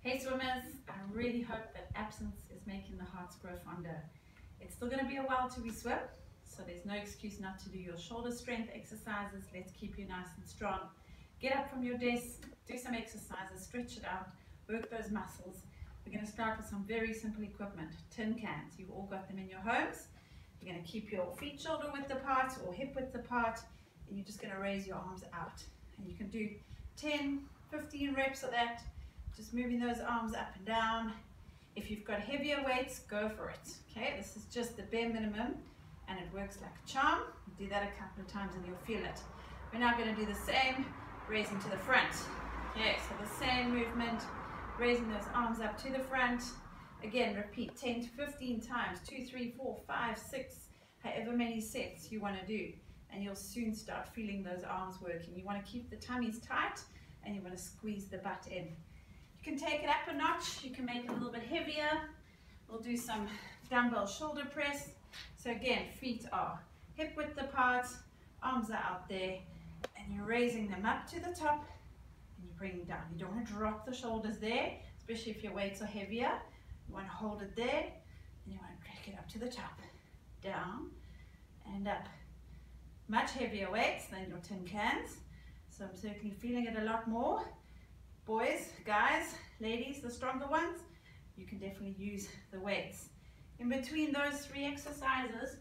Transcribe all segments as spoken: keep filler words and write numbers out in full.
Hey swimmers, I really hope that absence is making the hearts grow fonder. It's still going to be a while till we swim, so there's no excuse not to do your shoulder strength exercises. Let's keep you nice and strong. Get up from your desk, do some exercises, stretch it out, work those muscles. We're going to start with some very simple equipment, tin cans. You've all got them in your homes. You're going to keep your feet shoulder width apart or hip width apart, and you're just going to raise your arms out. And you can do ten, fifteen reps of that. Just moving those arms up and down. If you've got heavier weights, go for it. Okay, this is just the bare minimum and it works like a charm. Do that a couple of times and you'll feel it. We're now going to do the same, raising to the front. Okay, so the same movement, raising those arms up to the front. Again, repeat ten to fifteen times, two, three, four, five, six, however many sets you want to do. And you'll soon start feeling those arms working. You want to keep the tummies tight and you want to squeeze the butt in. You can take it up a notch, you can make it a little bit heavier. We'll do some dumbbell shoulder press. So again, feet are hip width apart, arms are out there, and you're raising them up to the top, and you're bringing down. You don't want to drop the shoulders there, especially if your weights are heavier. You want to hold it there, and you want to crack it up to the top, down, and up. Much heavier weights than your tin cans, so I'm certainly feeling it a lot more. Boys, guys, ladies, the stronger ones, you can definitely use the weights. In between those three exercises,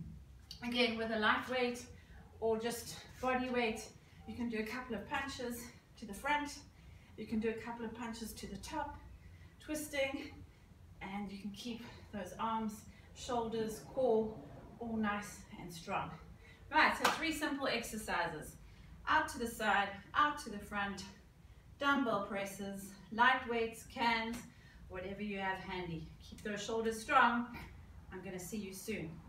again with a light weight or just body weight, you can do a couple of punches to the front, you can do a couple of punches to the top, twisting, and you can keep those arms, shoulders, core all nice and strong. Right, so three simple exercises. Out to the side, out to the front, dumbbell presses, light weights, cans, whatever you have handy. Keep those shoulders strong. I'm going to see you soon.